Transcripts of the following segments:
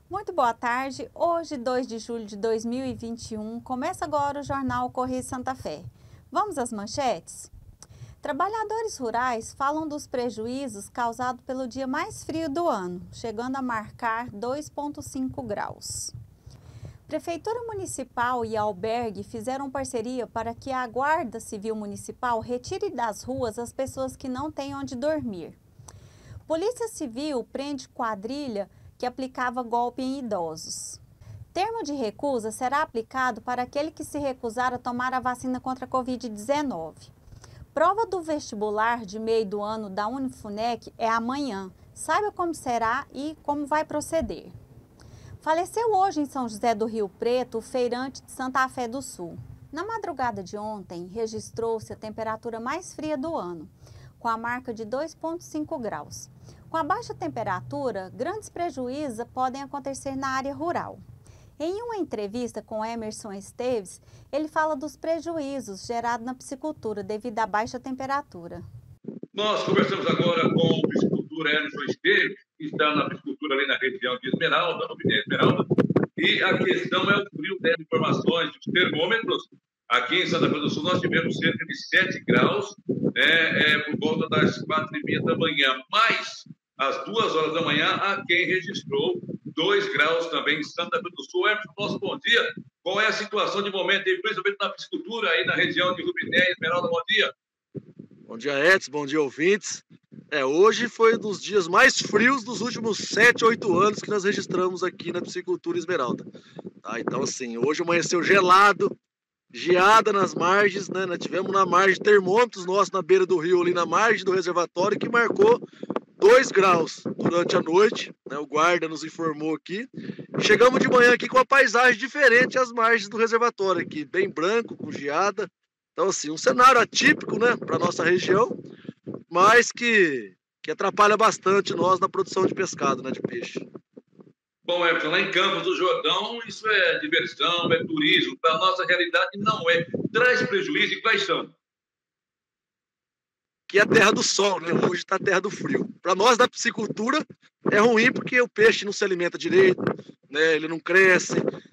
Muito boa tarde. Hoje, 2 de julho de 2021, começa agora o Jornal Correio Santa Fé. Vamos às manchetes? Trabalhadores rurais falam dos prejuízos causados pelo dia mais frio do ano, chegando a marcar 2,5 graus. Prefeitura Municipal e albergue fizeram parceria para que a Guarda Civil Municipal retire das ruas as pessoas que não têm onde dormir. Polícia Civil prende quadrilha que aplicava golpe em idosos. Termo de recusa será aplicado para aquele que se recusar a tomar a vacina contra a Covid-19. Prova do vestibular de meio do ano da Unifunec é amanhã. Saiba como será e como vai proceder. Faleceu hoje em São José do Rio Preto o feirante de Santa Fé do Sul. Na madrugada de ontem, registrou-se a temperatura mais fria do ano, com a marca de 2,5 graus. Com a baixa temperatura, grandes prejuízos podem acontecer na área rural. Em uma entrevista com Emerson Esteves, ele fala dos prejuízos gerados na piscicultura devido à baixa temperatura. Nós conversamos agora com o piscicultor Emerson Esteves, que está na piscicultura ali na região de Esmeralda, no Vinha Esmeralda, e a questão é o frio das informações dos termômetros. Aqui em Santa Fé do Sul nós tivemos cerca de 7 graus, por volta das 4h30 da manhã, mas às 2 horas da manhã há quem registrou 2 graus também em Santa Fé do Sul. Emerson, nosso bom dia. Qual é a situação de momento aí, principalmente na piscicultura aí na região de Rubiné, Esmeralda? Bom dia. Bom dia, Edson. Bom dia, ouvintes. Hoje foi um dos dias mais frios dos últimos 7, 8 anos que nós registramos aqui na piscicultura Esmeralda. Então, assim, hoje amanheceu gelado, geada nas margens, né? Nós tivemos na margem termômetros nossos na beira do rio, ali na margem do reservatório, que marcou 2 graus durante a noite, né? O guarda nos informou aqui. Chegamos de manhã aqui com uma paisagem diferente às margens do reservatório aqui, bem branco, com geada. Então, assim, um cenário atípico, né, para nossa região, mas que atrapalha bastante nós na produção de pescado, né, de peixe. Bom, Emerson, lá em Campos do Jordão, isso é diversão, é turismo. Para a nossa realidade, não é. Traz prejuízo e quais são? Que é a terra do sol, né? Hoje está a terra do frio. Para nós da piscicultura é ruim porque o peixe não se alimenta direito, né? Ele não cresce,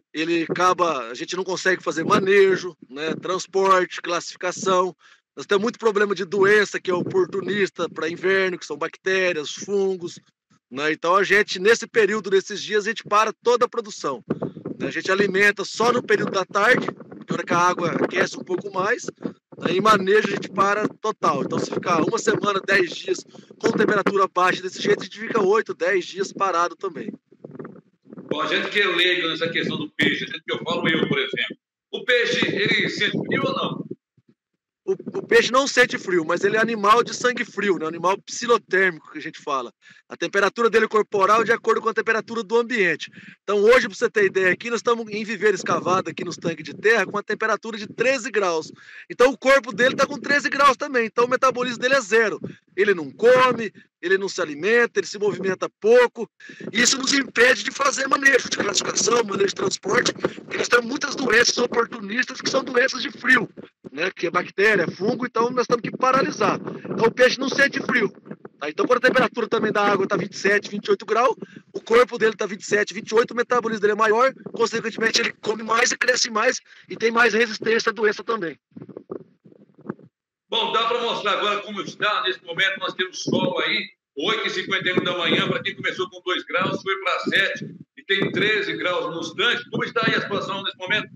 a gente não consegue fazer manejo, né? Transporte, classificação. Nós temos muito problema de doença que é oportunista para inverno, que são bactérias, fungos, né? Então a gente, nesse período, nesses dias, a gente para toda a produção, né? A gente alimenta só no período da tarde, porque a hora que a água aquece um pouco mais. Em manejo a gente para total. Então se ficar uma semana, 10 dias com temperatura baixa desse jeito, a gente fica 8, 10 dias parado também. Bom, a gente que é leigo nessa questão do peixe, a gente que eu falo, por exemplo, o peixe, ele sente frio ou não? O peixe não sente frio, mas ele é animal de sangue frio, né? Animal psilotérmico que a gente fala. A temperatura dele corporal é de acordo com a temperatura do ambiente. Então hoje, para você ter ideia aqui, nós estamos em viveiro escavado aqui nos tanques de terra com uma temperatura de 13 graus. Então o corpo dele está com 13 graus também, então o metabolismo dele é zero. Ele não come, ele não se alimenta, ele se movimenta pouco. Isso nos impede de fazer manejo de classificação, manejo de transporte, porque nós temos muitas doenças oportunistas que são doenças de frio, né? Que é bactéria, é fungo, então nós temos que paralisar. Então o peixe não sente frio. Tá? Então quando a temperatura também da água está 27, 28 graus, o corpo dele está 27, 28, o metabolismo dele é maior, consequentemente ele come mais e cresce mais e tem mais resistência à doença também. Bom, dá para mostrar agora como está nesse momento. Nós temos sol aí, 8h51 da manhã, para quem começou com 2 graus, foi para 7 e tem 13 graus nos tanques. Como está aí a situação nesse momento?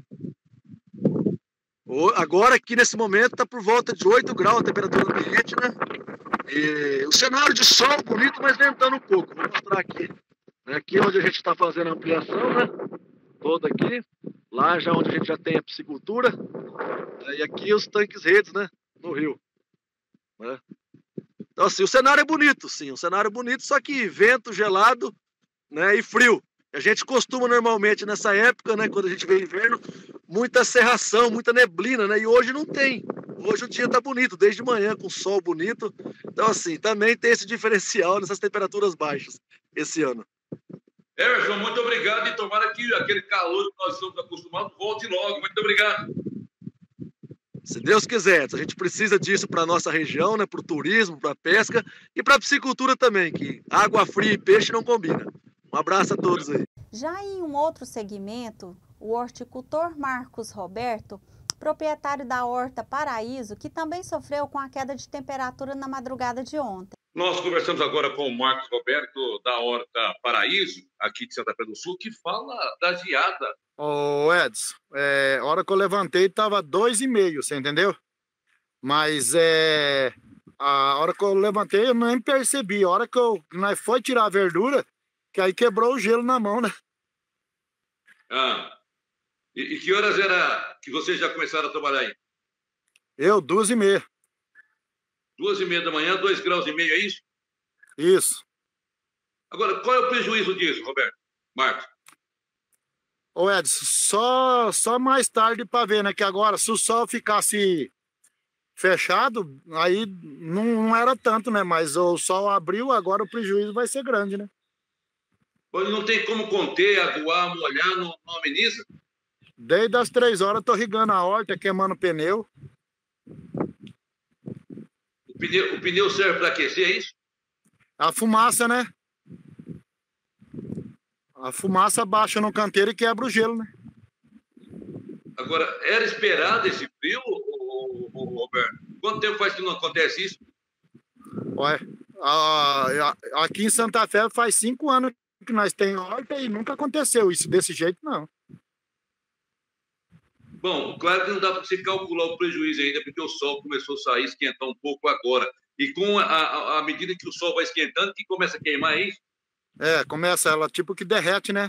Agora, aqui nesse momento, está por volta de 8 graus a temperatura ambiente, né? E o cenário de sol bonito, mas ventando um pouco. Vou mostrar aqui. Aqui onde a gente está fazendo a ampliação, né? Toda aqui. Lá já onde a gente já tem a piscicultura. E aqui os tanques redes, né? No rio. Né? Então, assim, o cenário é bonito, sim. Um cenário bonito, só que vento gelado, né? E frio. A gente costuma normalmente nessa época, né? Quando a gente vê inverno, muita cerração, muita neblina, né? E hoje não tem. Hoje o dia tá bonito, desde manhã, com sol bonito. Então, assim, também tem esse diferencial nessas temperaturas baixas esse ano. Emerson, muito obrigado e tomara que aquele calor que nós estamos acostumados volte logo. Muito obrigado. Se Deus quiser, a gente precisa disso para a nossa região, né? Para o turismo, para a pesca e para a piscicultura também, que água fria e peixe não combina. Um abraço a todos aí. Já em um outro segmento, o horticultor Marcos Roberto, proprietário da horta Paraíso, que também sofreu com a queda de temperatura na madrugada de ontem. Nós conversamos agora com o Marcos Roberto, da Horta Paraíso, aqui de Santa Fé do Sul, que fala da geada. Ô Edson, a hora que eu levantei estava 2,5, você entendeu? Mas a hora que eu levantei eu nem percebi. A hora que nós foi tirar a verdura, que aí quebrou o gelo na mão, né? Ah, e que horas era que vocês já começaram a trabalhar aí? Eu, 2,5. 2h30 da manhã, 2,5 graus, é isso? Isso. Agora, qual é o prejuízo disso, Roberto? Marcos? Ô Edson, só mais tarde para ver, né? Que agora, se o sol ficasse fechado, aí não era tanto, né? Mas o sol abriu, agora o prejuízo vai ser grande, né? Pois não tem como conter, aguar, molhar, não ameniza? Desde as 3 horas eu tô rigando a horta, queimando o pneu. O pneu serve para aquecer, é isso? A fumaça, né? A fumaça baixa no canteiro e quebra o gelo, né? Agora, era esperado esse frio, Roberto? Quanto tempo faz que não acontece isso? Olha, aqui em Santa Fé faz 5 anos que nós temos horta e nunca aconteceu isso desse jeito, não. Bom, claro que não dá para você calcular o prejuízo ainda, porque o sol começou a sair, esquentar um pouco agora. E com a medida que o sol vai esquentando, que começa a queimar, é isso? Começa ela tipo que derrete, né?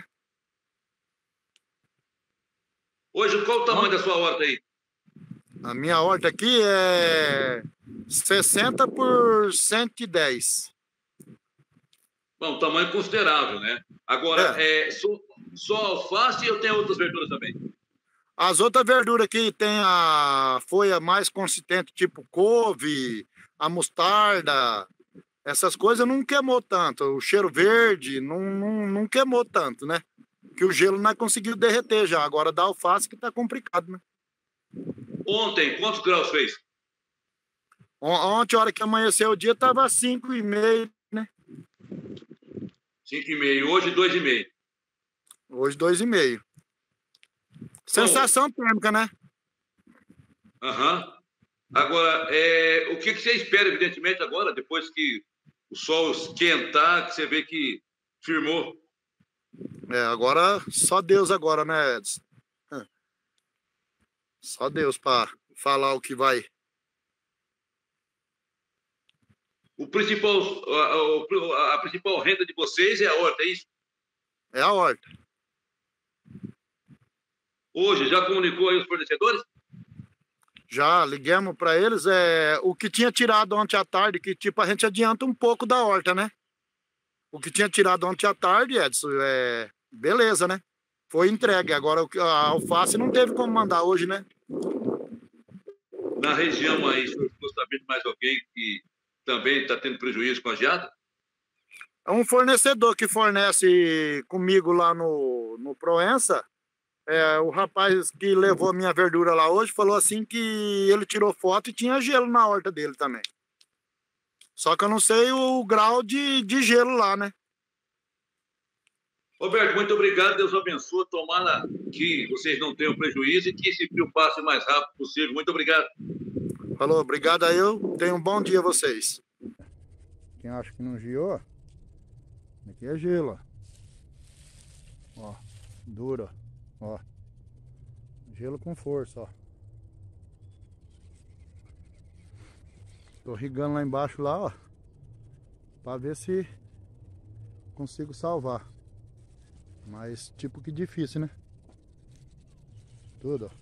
Hoje, qual o tamanho da sua horta aí? A minha horta aqui é 60 por 110. Bom, tamanho considerável, né? Agora, só alface ou tem outras verduras também? As outras verduras aqui tem a folha mais consistente, tipo couve, a mostarda, essas coisas não queimou tanto. O cheiro verde não queimou tanto, né? Que o gelo não conseguiu derreter já. Agora da alface que tá complicado, né? Ontem, quantos graus fez? Ontem, a hora que amanheceu o dia, tava 5,5, né? 5,5. Hoje, 2,5. Hoje, 2,5. Sensação térmica, né? Aham. Agora, o que você espera, evidentemente, agora, depois que o sol esquentar, que você vê que firmou? Agora, só Deus agora, né, Edson? Só Deus para falar o que vai. A principal renda de vocês é a horta, é isso? É a horta. Hoje, já comunicou aí os fornecedores? Já ligamos para eles. O que tinha tirado ontem à tarde, que tipo a gente adianta um pouco da horta, né? O que tinha tirado ontem à tarde, Edson, beleza, né? Foi entregue. Agora a alface não teve como mandar hoje, né? Na região aí, o senhor ficou sabendo de mais alguém que também está tendo prejuízo com a geada? É um fornecedor que fornece comigo lá no Proença. O rapaz que levou a minha verdura lá hoje falou assim que ele tirou foto e tinha gelo na horta dele também. Só que eu não sei o grau de gelo lá, né? Roberto, muito obrigado. Deus abençoe. Tomara que vocês não tenham prejuízo e que esse frio passe o mais rápido possível. Muito obrigado. Falou, obrigado aí. Tenham um bom dia a vocês. Quem acha que não giou, aqui é gelo. Ó, duro. Ó, gelo com força, ó. Tô rigando lá embaixo lá, ó, pra ver se consigo salvar. Mas tipo que difícil, né? Tudo, ó.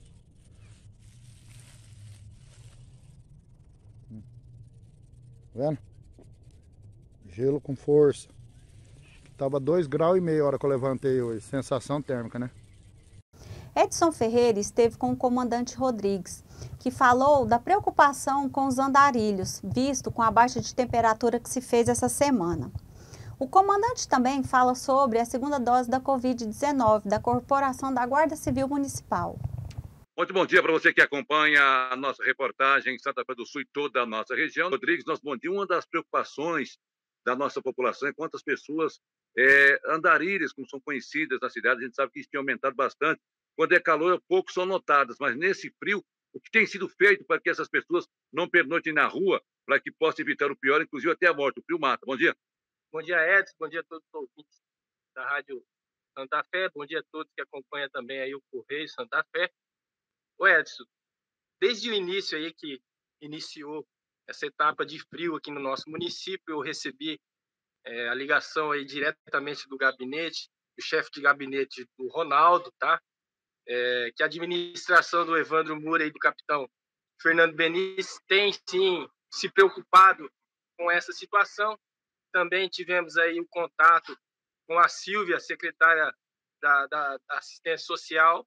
Vendo? Gelo com força. Tava 2,5 graus a hora que eu levantei hoje. Sensação térmica, né? Edson Ferreira esteve com o comandante Rodrigues, que falou da preocupação com os andarilhos, visto com a baixa de temperatura que se fez essa semana. O comandante também fala sobre a segunda dose da Covid-19 da Corporação da Guarda Civil Municipal. Muito bom dia para você que acompanha a nossa reportagem em Santa Fé do Sul e toda a nossa região. Rodrigues, nosso bom dia. Uma das preocupações da nossa população é quantas pessoas Andarilhas, como são conhecidas na cidade, a gente sabe que isso tem aumentado bastante. Quando é calor, poucos são notadas, mas nesse frio, o que tem sido feito para que essas pessoas não pernoitem na rua, para que possa evitar o pior, inclusive até a morte? O frio mata. Bom dia. Bom dia, Edson. Bom dia a todos os ouvintes da Rádio Santa Fé. Bom dia a todos que acompanham também aí o Correio Santa Fé. Ô, Edson, desde o início aí que iniciou essa etapa de frio aqui no nosso município, eu recebi a ligação aí diretamente do gabinete, do chefe de gabinete do Ronaldo, tá? Que a administração do Evandro Moura e do capitão Fernando Benício tem, sim, se preocupado com essa situação. Também tivemos aí o contato com a Silvia, secretária da Assistência Social.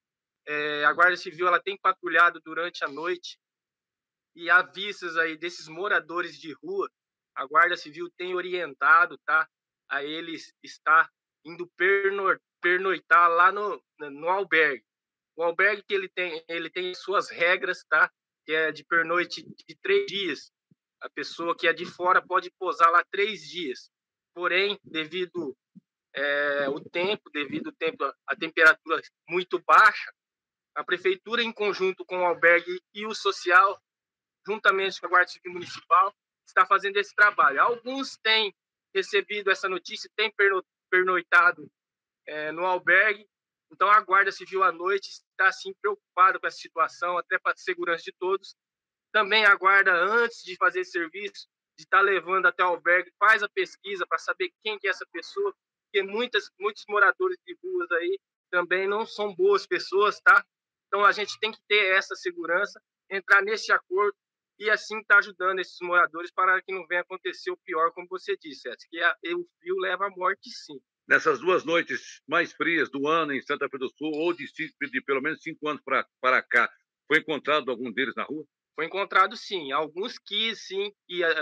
A Guarda Civil ela tem patrulhado durante a noite e, à vistas aí desses moradores de rua, a Guarda Civil tem orientado, tá, a eles estar indo pernoitar lá no albergue. O albergue que ele tem suas regras, tá, que é de pernoite de 3 dias. A pessoa que é de fora pode pousar lá 3 dias. Porém, devido ao tempo, a temperatura muito baixa, a prefeitura, em conjunto com o albergue e o social, juntamente com a Guarda Civil Municipal, está fazendo esse trabalho. Alguns têm recebido essa notícia, têm pernoitado no albergue. Então, a Guarda Civil à noite está, assim, preocupada com essa situação, até para a segurança de todos. Também a Guarda, antes de fazer esse serviço, de estar levando até o albergue, faz a pesquisa para saber quem que é essa pessoa, porque muitos moradores de ruas aí também não são boas pessoas, tá? Então, a gente tem que ter essa segurança, entrar nesse acordo e, assim, estar ajudando esses moradores para que não venha acontecer o pior, como você disse, que o frio leva à morte, sim. Nessas 2 noites mais frias do ano em Santa Fé do Sul, ou de pelo menos 5 anos para cá, foi encontrado algum deles na rua? Foi encontrado, sim. Alguns quis, sim,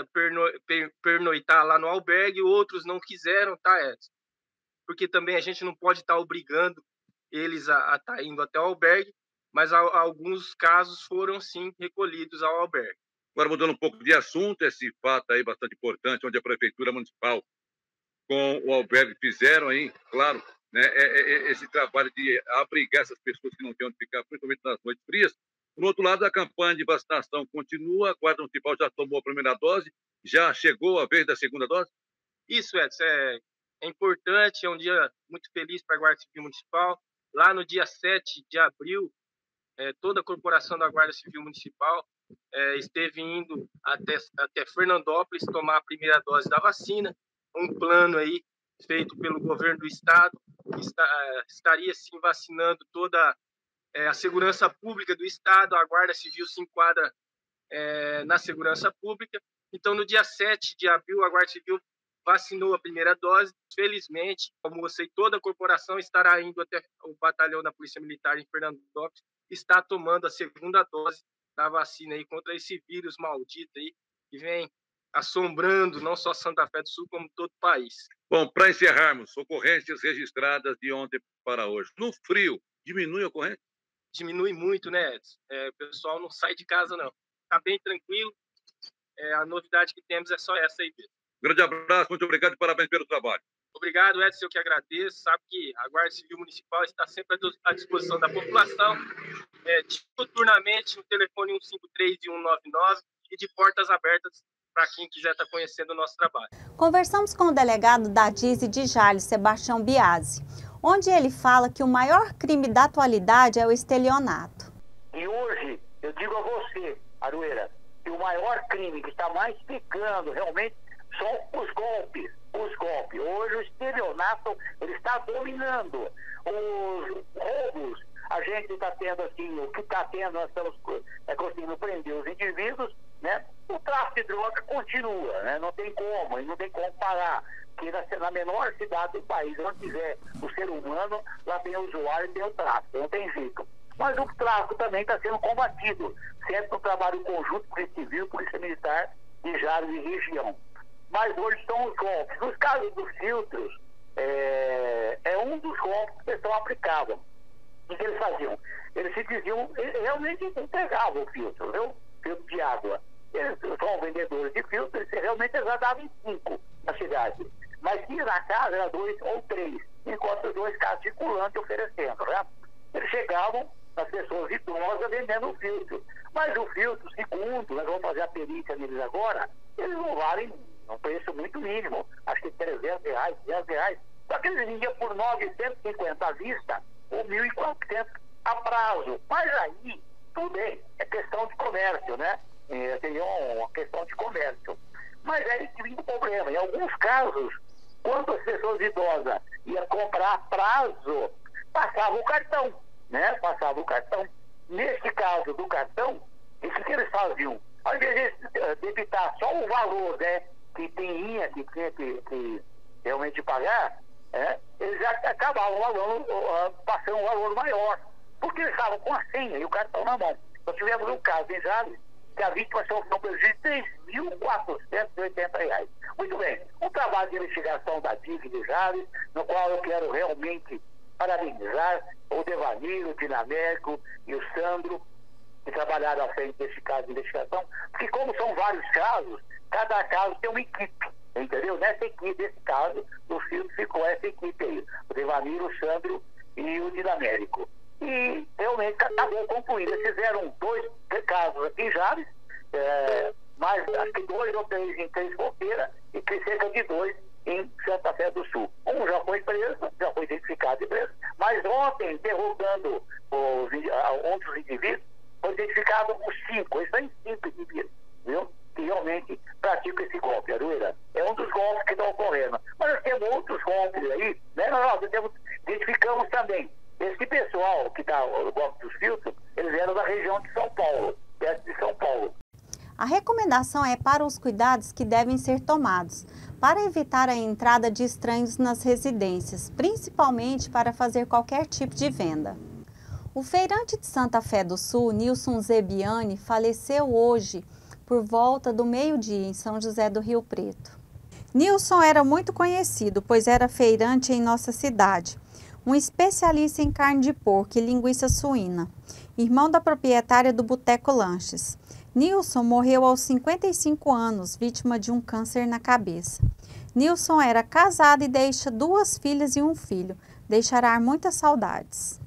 pernoitar lá no albergue, outros não quiseram, tá, Edson? Porque também a gente não pode estar obrigando eles a estar indo até o albergue, mas alguns casos foram, sim, recolhidos ao albergue. Agora, mudando um pouco de assunto, esse fato aí bastante importante, onde a Prefeitura Municipal com o albergue fizeram aí, claro, né, esse trabalho de abrigar essas pessoas que não têm onde ficar, principalmente nas noites frias. Por outro lado, a campanha de vacinação continua, a Guarda Municipal já tomou a primeira dose, já chegou a vez da segunda dose? Isso, Edson, é importante, é um dia muito feliz para a Guarda Civil Municipal. Lá no dia 7 de abril, toda a corporação da Guarda Civil Municipal esteve indo até Fernandópolis tomar a primeira dose da vacina. Um plano aí feito pelo governo do estado, que estaria sim vacinando toda a segurança pública do estado. A Guarda Civil se enquadra na segurança pública. Então, no dia 7 de abril, a Guarda Civil vacinou a primeira dose. Felizmente, como eu sei, toda a corporação estará indo até o batalhão da Polícia Militar em Fernandópolis, está tomando a segunda dose da vacina aí contra esse vírus maldito aí, que vem assombrando não só Santa Fé do Sul, como todo o país. Bom, para encerrarmos, ocorrências registradas de ontem para hoje. No frio, diminui a ocorrência? Diminui muito, né, Edson? O pessoal não sai de casa, não. Está bem tranquilo. A novidade que temos é só essa aí mesmo. Grande abraço, muito obrigado e parabéns pelo trabalho. Obrigado, Edson, eu que agradeço. Sabe que a Guarda Civil Municipal está sempre à disposição da população, diuturnamente, no telefone 153 e 199 e de portas abertas para quem quiser estar conhecendo o nosso trabalho. Conversamos com o delegado da DISE de Jales, Sebastião Biasi, onde ele fala que o maior crime da atualidade é o estelionato. E hoje, eu digo a você, Aroeira, que o maior crime que está mais picando realmente são os golpes. Hoje o estelionato ele está dominando. Os roubos, a gente está tendo assim, o que está tendo, nós estamos conseguindo prender os indivíduos, né? O tráfico de droga continua, né? Não tem como parar. Porque na menor cidade do país, onde tiver o ser humano, lá tem o usuário e tem o tráfico, não tem jeito. Mas o tráfico também está sendo combatido, sempre no trabalho conjunto, Polícia Civil, Polícia Militar de Jales e região. Mas hoje são os golpes. Nos casos dos filtros, é um dos golpes que o pessoal aplicava. O que eles faziam? Eles se diziam, realmente entregavam o filtro, viu? Filtro de água. Eles são vendedores de filtros, eles realmente já davam em 5 na cidade. Mas se na casa era 2 ou 3, enquanto os 2 casos circulantes oferecendo, né? Eles chegavam nas pessoas idosas vendendo o filtro. Mas o filtro, segundo, nós vamos fazer a perícia neles agora, eles não valem um preço muito mínimo. Acho que R$300, R$10. Só que eles vendiam por 950 à vista ou 1.400 a prazo. Mas aí, tudo bem, é questão de comércio, né? Seria uma questão de comércio. Mas aí que vinha o problema. Em alguns casos, quando as pessoas idosas iam comprar a prazo, passava o cartão, né? Passava o cartão. Nesse caso do cartão, o que eles faziam? Ao invés de debitar só o valor, né, que tinha que realmente pagar, eles já acabavam passando um valor maior, porque eles estavam com a senha e o cartão na mão. Nós tivemos um caso em Jales, que a vítima sofreu um prejuízo de R$3.480. Muito bem, um trabalho de investigação da DIG de Jales, no qual eu quero realmente parabenizar o Devanir, o Dinamérico e o Sandro, que trabalharam à frente desse caso de investigação, porque como são vários casos, cada caso tem uma equipe, entendeu? Nessa equipe, nesse caso, no filme ficou essa equipe aí, o Devanir, o Sandro e o Dinamérico. E realmente acabou concluindo. Eles fizeram 2 casos aqui em Jales, mais acho que 2 ou 3 em Três Fronteiras e cerca de 2 em Santa Fé do Sul. Um já foi preso, já foi identificado e preso, mas ontem, interrogando outros indivíduos, foi identificado os 5, eles são 5 indivíduos, viu? Que realmente praticam esse golpe, Arueira. É um dos golpes que estão ocorrendo. Mas nós temos outros golpes aí, né? Nós identificamos também. Esse pessoal que está no golpe dos filtros, eles eram da região de São Paulo, perto de São Paulo. A recomendação é para os cuidados que devem ser tomados, para evitar a entrada de estranhos nas residências, principalmente para fazer qualquer tipo de venda. O feirante de Santa Fé do Sul, Nilson Zebiani, faleceu hoje por volta do meio-dia em São José do Rio Preto. Nilson era muito conhecido, pois era feirante em nossa cidade, um especialista em carne de porco e linguiça suína, irmão da proprietária do Boteco Lanches. Nilson morreu aos 55 anos, vítima de um câncer na cabeça. Nilson era casado e deixa 2 filhas e um filho. Deixará muitas saudades.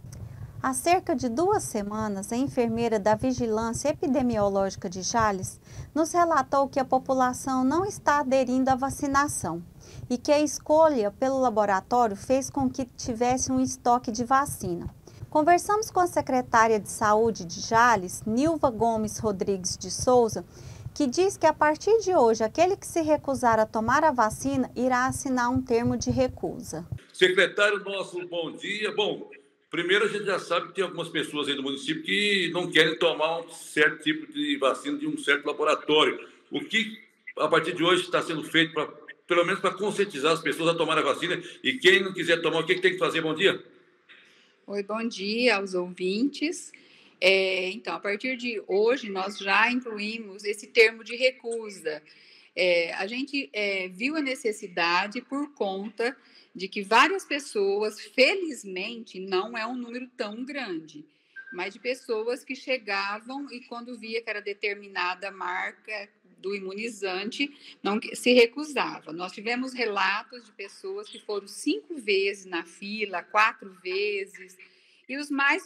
Há cerca de 2 semanas, a enfermeira da Vigilância Epidemiológica de Jales nos relatou que a população não está aderindo à vacinação e que a escolha pelo laboratório fez com que tivesse um estoque de vacina. Conversamos com a secretária de Saúde de Jales, Nilva Gomes Rodrigues de Souza, que diz que a partir de hoje, aquele que se recusar a tomar a vacina irá assinar um termo de recusa. Secretário, nosso bom dia. Bom, primeiro a gente já sabe que tem algumas pessoas aí do município que não querem tomar um certo tipo de vacina de um certo laboratório. O que, a partir de hoje, está sendo feito, pelo menos para conscientizar as pessoas a tomar a vacina? E quem não quiser tomar, o que tem que fazer? Bom dia. Oi, bom dia aos ouvintes. Então, a partir de hoje, nós já incluímos esse termo de recusa. A gente viu a necessidade por conta de que várias pessoas, felizmente, não é um número tão grande, mas de pessoas que chegavam e quando via que era determinada marca do imunizante, não se recusava. Nós tivemos relatos de pessoas que foram 5 vezes na fila, 4 vezes, e as mais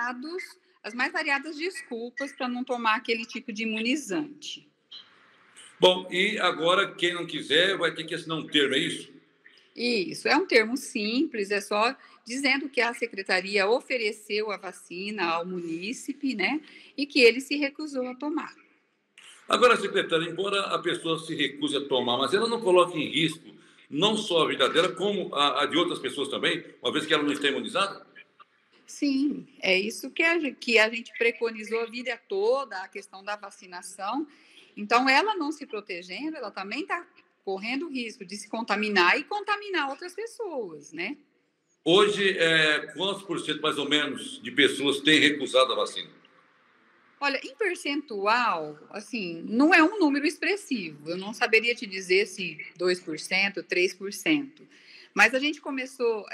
variadas desculpas para não tomar aquele tipo de imunizante. Bom, e agora quem não quiser vai ter que assinar um termo, é isso? Isso, é um termo simples, é só dizendo que a secretaria ofereceu a vacina ao munícipe, né, e que ele se recusou a tomar. Agora, secretária, embora a pessoa se recuse a tomar, mas ela não coloca em risco não só a vida dela, como a de outras pessoas também, uma vez que ela não está imunizada? Sim, é isso que a gente preconizou a vida toda, a questão da vacinação. Então, ela não se protegendo, ela também está correndo o risco de se contaminar e contaminar outras pessoas, né? Hoje, quantos por cento, mais ou menos, de pessoas têm recusado a vacina? Olha, em percentual, assim, não é um número expressivo. Eu não saberia te dizer se 2%, 3%. Mas a gente começou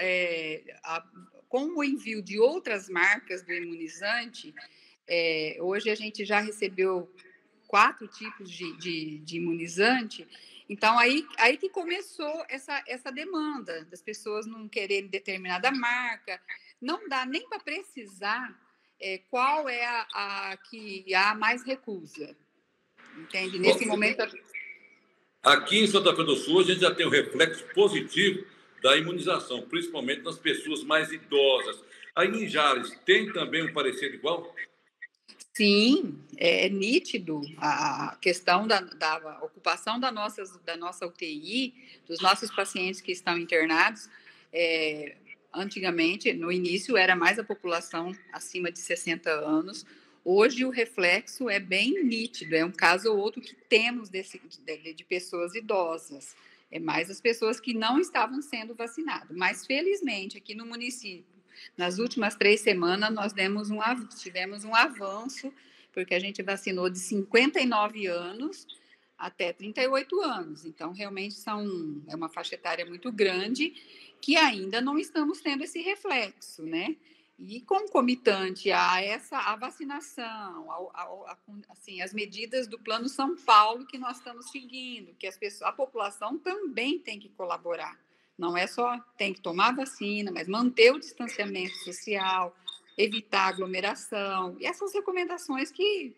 com o envio de outras marcas do imunizante. Hoje a gente já recebeu 4 tipos de imunizante. Então, aí que começou essa demanda das pessoas não quererem determinada marca. Não dá nem para precisar qual é a que há mais recusa. Entende? Nesse momento... Aqui em Santa Fé do Sul, a gente já tem um reflexo positivo da imunização, principalmente nas pessoas mais idosas. Aí em Jales, tem também um parecer igual? Sim, é nítido a questão da ocupação da nossa UTI, dos nossos pacientes que estão internados. Antigamente, no início, era mais a população acima de 60 anos. Hoje, o reflexo é bem nítido, é um caso ou outro que temos de pessoas idosas. É mais as pessoas que não estavam sendo vacinadas. Mas, felizmente, aqui no município, nas últimas 3 semanas, nós tivemos um avanço, porque a gente vacinou de 59 anos até 38 anos. Então, realmente, é uma faixa etária muito grande que ainda não estamos tendo esse reflexo, né? E concomitante a vacinação, assim, as medidas do Plano São Paulo que nós estamos seguindo, que a população também tem que colaborar. Não é só tem que tomar vacina, mas manter o distanciamento social, evitar aglomeração, e essas recomendações que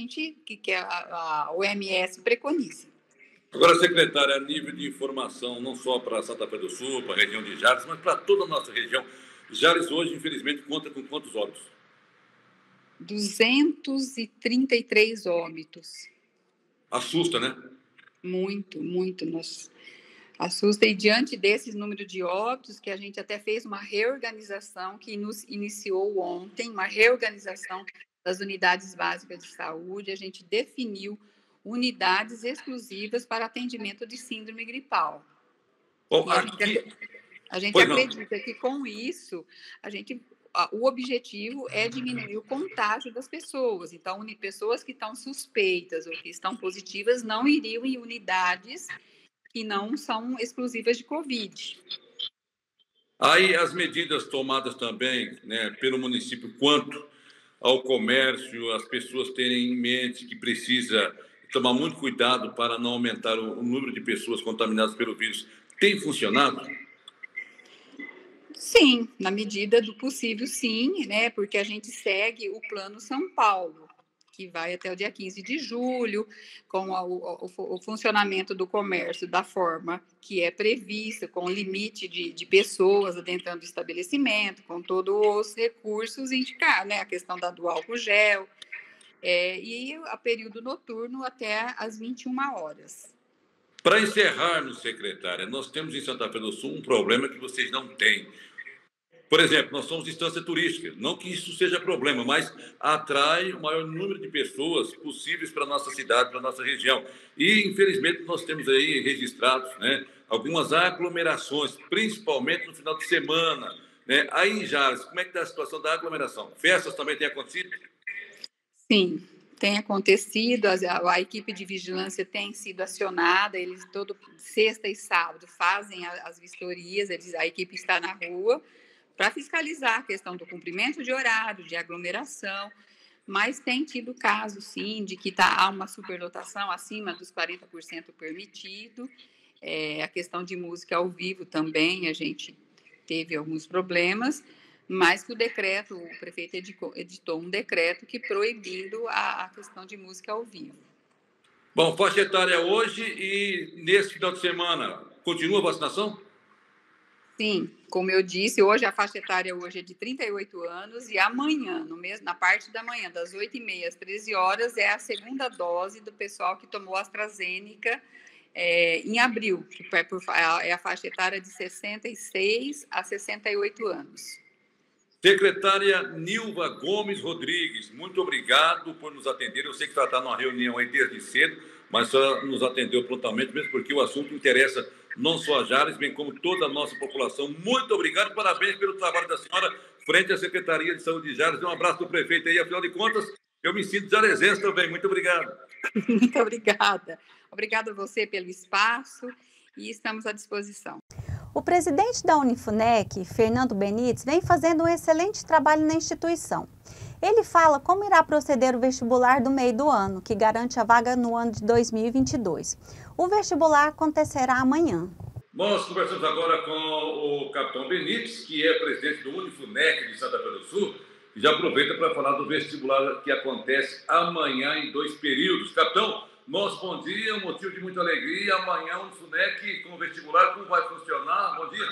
a OMS preconiza. Agora, secretária, a nível de informação, não só para Santa Fé do Sul, para a região de Jales, mas para toda a nossa região, Jales hoje, infelizmente, conta com quantos óbitos? 233 óbitos. Assusta, né? Muito, muito. Assusta, e diante desse número de óbitos, que a gente até fez uma reorganização que nos iniciou ontem, uma reorganização das unidades básicas de saúde, a gente definiu unidades exclusivas para atendimento de síndrome gripal. Bom, a gente acredita que com isso, o objetivo é diminuir o contágio das pessoas. Então, pessoas que estão suspeitas ou que estão positivas não iriam em unidades que não são exclusivas de Covid. Aí as medidas tomadas também, né, pelo município quanto ao comércio, as pessoas terem em mente que precisa tomar muito cuidado para não aumentar o número de pessoas contaminadas pelo vírus, tem funcionado? Sim, na medida do possível, sim, né? Porque a gente segue o Plano São Paulo, que vai até o dia 15 de julho, com o funcionamento do comércio da forma que é prevista, com o limite de pessoas adentrando o estabelecimento, com todos os recursos indicados, né? A questão do álcool gel, e a período noturno até às 21 horas. Para encerrarmos, secretária, nós temos em Santa Fé do Sul um problema que vocês não têm. Por exemplo, nós somos distância turística. Não que isso seja problema, mas atrai o maior número de pessoas possíveis para a nossa cidade, para a nossa região. E, infelizmente, nós temos aí registrados, né, algumas aglomerações, principalmente no final de semana. Né? Aí em Jales, como é que está a situação da aglomeração? Festas também têm acontecido? Sim, tem acontecido. A equipe de vigilância tem sido acionada. Eles todo sexta e sábado fazem as vistorias. A equipe está na rua para fiscalizar a questão do cumprimento de horário, de aglomeração, mas tem tido caso, sim, de que há uma superlotação acima dos 40% permitido. A questão de música ao vivo também, a gente teve alguns problemas, mas que o prefeito editou um decreto que proibindo a questão de música ao vivo. Bom, faixa etária hoje e nesse final de semana, continua a vacinação? Sim, como eu disse, hoje a faixa etária hoje é de 38 anos e amanhã, na parte da manhã, das 8h30 às 13 horas, é a segunda dose do pessoal que tomou AstraZeneca em abril, que é a faixa etária de 66 a 68 anos. Secretária Nilva Gomes Rodrigues, muito obrigado por nos atender. Eu sei que está numa reunião aí desde cedo, mas só nos atendeu prontamente, mesmo porque o assunto interessa não só a Jales, bem como toda a nossa população. Muito obrigado, parabéns pelo trabalho da senhora frente à Secretaria de Saúde de Jales. Um abraço do prefeito aí, afinal de contas, eu me sinto jalesense também. Muito obrigado. Muito obrigada. Obrigada a você pelo espaço e estamos à disposição. O presidente da Unifunec, Fernando Benites, vem fazendo um excelente trabalho na instituição. Ele fala como irá proceder o vestibular do meio do ano, que garante a vaga no ano de 2022. O vestibular acontecerá amanhã. Nós conversamos agora com o capitão Benites, que é presidente do Unifunec de Santa Fé do Sul, e já aproveita para falar do vestibular que acontece amanhã em 2 períodos. Capitão, nosso bom dia, um motivo de muita alegria. Amanhã o Unifunec com o vestibular, como vai funcionar? Bom dia.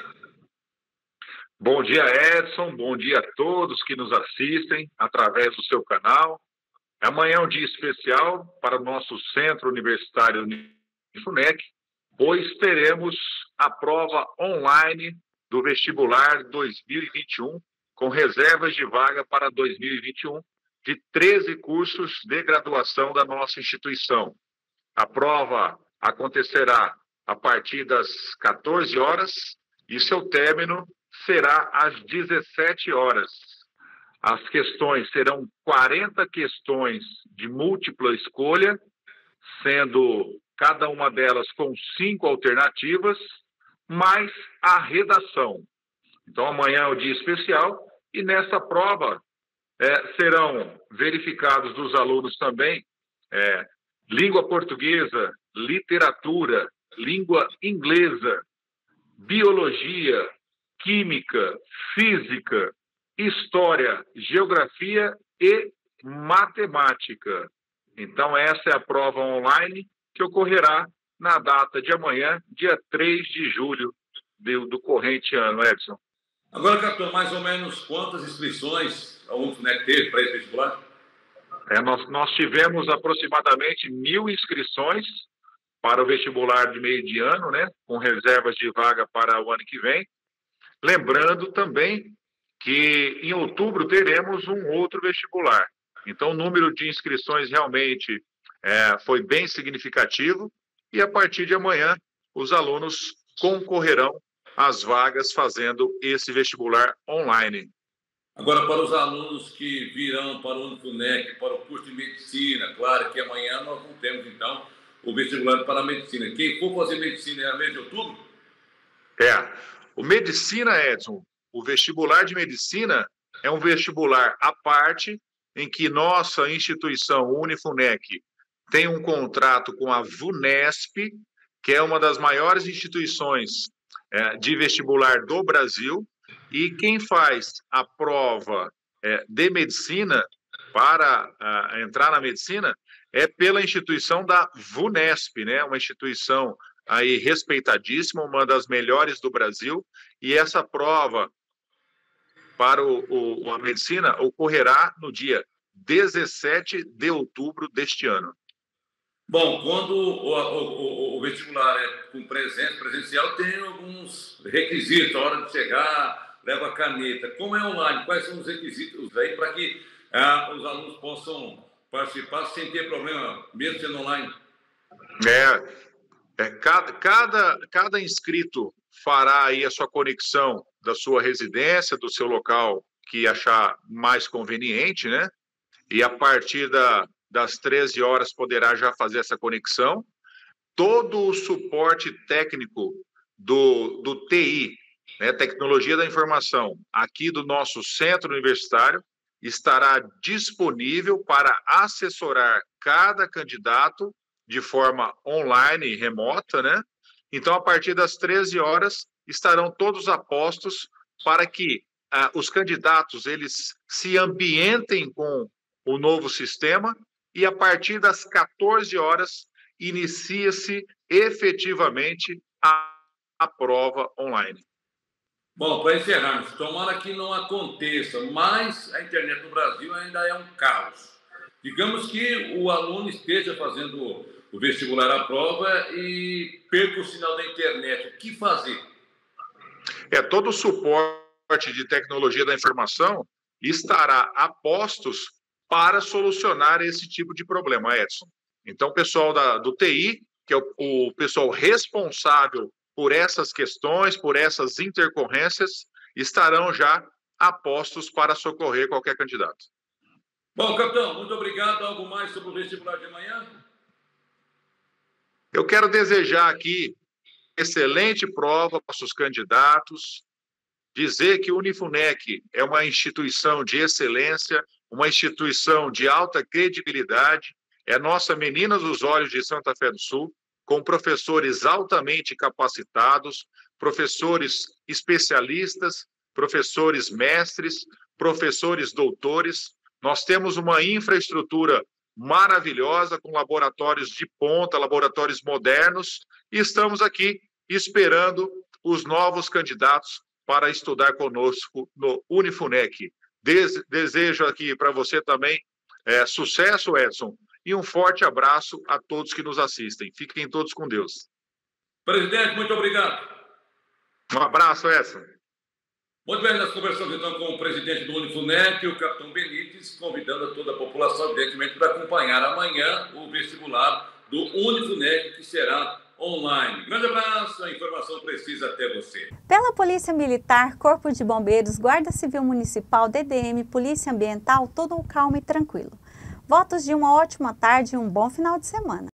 Bom dia, Edson. Bom dia a todos que nos assistem através do seu canal. Amanhã é um dia especial para o nosso Centro Universitário Unifunec, pois teremos a prova online do vestibular 2021, com reservas de vaga para 2021, de 13 cursos de graduação da nossa instituição. A prova acontecerá a partir das 14 horas e seu término será às 17 horas. As questões serão 40 questões de múltipla escolha, sendo cada uma delas com 5 alternativas, mais a redação. Então, amanhã é o dia especial e nessa prova serão verificados dos alunos também língua portuguesa, literatura, língua inglesa, biologia, química, física, história, geografia e matemática. Então, essa é a prova online que ocorrerá na data de amanhã, dia 3 de julho do corrente ano, Edson. Agora, capitão, mais ou menos quantas inscrições a Unifunec teve para esse vestibular? Nós tivemos aproximadamente 1.000 inscrições para o vestibular de meio de ano, né, com reservas de vaga para o ano que vem. Lembrando também que em outubro teremos um outro vestibular. Então, o número de inscrições realmente foi bem significativo e a partir de amanhã os alunos concorrerão às vagas fazendo esse vestibular online. Agora, para os alunos que virão para o Unifunec, para o curso de medicina, claro que amanhã nós não temos, então, o vestibular para a medicina. Quem for fazer medicina é a mês de outubro? O medicina, Edson, o vestibular de medicina é um vestibular à parte em que nossa instituição, Unifunec, tem um contrato com a VUNESP, que é uma das maiores instituições de vestibular do Brasil, e quem faz a prova de medicina para entrar na medicina é pela instituição da VUNESP, né? Uma instituição aí respeitadíssima, uma das melhores do Brasil, e essa prova para a medicina ocorrerá no dia 17 de outubro deste ano. Bom, quando o vestibular é com presencial, tem alguns requisitos, a hora de chegar, leva a caneta. Como é online, quais são os requisitos aí para que os alunos possam participar sem ter problema, mesmo sendo online? Cada inscrito fará aí a sua conexão da sua residência, do seu local que achar mais conveniente, né? E a partir das 13 horas poderá já fazer essa conexão. Todo o suporte técnico do TI, né, Tecnologia da Informação, aqui do nosso centro universitário, estará disponível para assessorar cada candidato de forma online e remota, né? Então, a partir das 13 horas, estarão todos apostos para que os candidatos eles se ambientem com o novo sistema e, a partir das 14 horas, inicia-se efetivamente a prova online. Bom, para encerrarmos, tomara que não aconteça, mas a internet no Brasil ainda é um caos. Digamos que o aluno esteja fazendo o vestibular à prova e perca o sinal da internet. O que fazer? Todo o suporte de tecnologia da informação estará a postos para solucionar esse tipo de problema, Edson. Então, o pessoal do TI, que é o pessoal responsável por essas questões, por essas intercorrências, estarão já a postos para socorrer qualquer candidato. Bom, capitão, muito obrigado. Algo mais sobre o vestibular de amanhã? Eu quero desejar aqui excelente prova para os candidatos, dizer que o Unifunec é uma instituição de excelência, uma instituição de alta credibilidade, é nossa Menina dos Olhos de Santa Fé do Sul, com professores altamente capacitados, professores especialistas, professores mestres, professores doutores. Nós temos uma infraestrutura maravilhosa, com laboratórios de ponta, laboratórios modernos, e estamos aqui esperando os novos candidatos para estudar conosco no Unifunec. Desejo aqui para você também sucesso, Edson, e um forte abraço a todos que nos assistem. Fiquem todos com Deus. Presidente, muito obrigado. Um abraço, Edson. Muito bem, nós conversamos então com o presidente do Unifunec, o capitão Benítez, convidando a toda a população, evidentemente, para acompanhar amanhã o vestibular do Unifunec, que será online. Grande abraço, a informação precisa até você. Pela Polícia Militar, Corpo de Bombeiros, Guarda Civil Municipal, DDM, Polícia Ambiental, tudo calmo e tranquilo. Votos de uma ótima tarde e um bom final de semana.